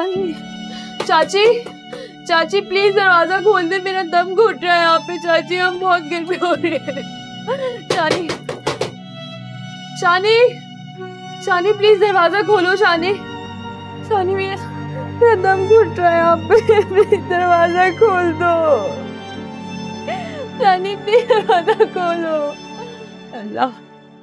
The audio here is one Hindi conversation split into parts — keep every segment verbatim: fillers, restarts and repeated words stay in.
चाची चाची चाची प्लीज दरवाजा खोल दे, मेरा दम घुट रहा है यहाँ पे चाची, हम बहुत गर्मी हो रही है। शानी शानी शानी प्लीज दरवाजा खोलो शानी। शानी मेरा मेरा दम घुट रहा है यहाँ पे, प्लीज दरवाजा खोल दो शानी, प्लीज दरवाजा खोलो। अल्लाह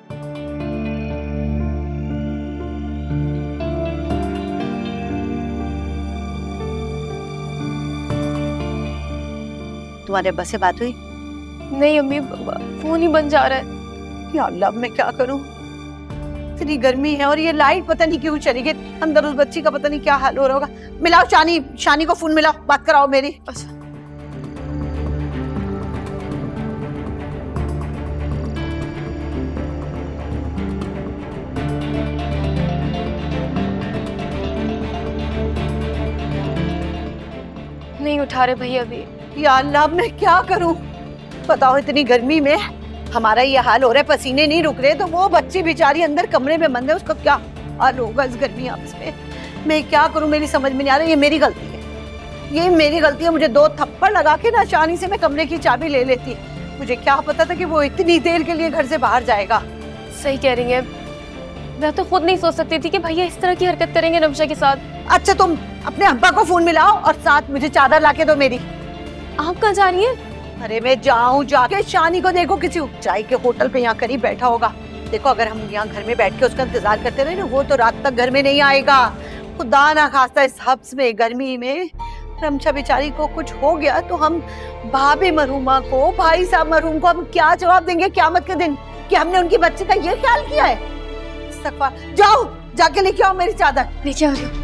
तुम्हारे अब्बा से बात हुई? नहीं अम्मी, फोन ही बंद जा रहा है। या अल्लाह, मैं क्या करूं? इतनी गर्मी है और ये लाइट पता नहीं क्यों चली गई। अंदर उस बच्ची का पता नहीं क्या हाल हो रहा होगा। मिलाओ शानी, शानी को फोन मिलाओ, बात कराओ मेरी। अच्छा नहीं उठा रहे भैया अभी। या अल्लाह, मैं क्या करूं? बताओ इतनी गर्मी में हमारा ये हाल हो रहा है, पसीने नहीं रुक रहे, तो वो बच्ची बेचारी अंदर कमरे में बंद है, उसका क्या हाल होगा इस गर्मी आपस में? मैं क्या करूं, मेरी समझ में नहीं आ रहा। ये मेरी गलती है, ये मेरी गलती है। मुझे दो थप्पड़ लगा के ना शानी से मैं कमरे की चाबी ले लेती। मुझे क्या पता था कि वो इतनी देर के लिए घर से बाहर जाएगा। सही कह रही है, मैं तो खुद नहीं सोच सकती थी कि भैया इस तरह की हरकत करेंगे नमशा के साथ। अच्छा तुम अपने अब्बा को फोन मिलाओ और साथ मुझे चादर लाके दो मेरी। आप कहाँ जा रही हैं? अरे मैं जाऊं जाके शानी को देखो, किसी ऊंचाई के होटल पे यहाँ करीब बैठा होगा। देखो अगर हम यहाँ घर में बैठ के उसका इंतजार करते रहे ना, वो तो रात तक घर में नहीं आएगा। खुदा ना खास्ता इस हब्स में गर्मी में रमशा बेचारी को कुछ हो गया तो हम भाभी मरहुमा को, भाई साहब मरहूम को हम क्या जवाब देंगे क़यामत के दिन कि हमने उनकी बच्ची का ये ख्याल किया है? जाओ जाके लेके आओ मेरी चादर। लेके आ रही हूँ।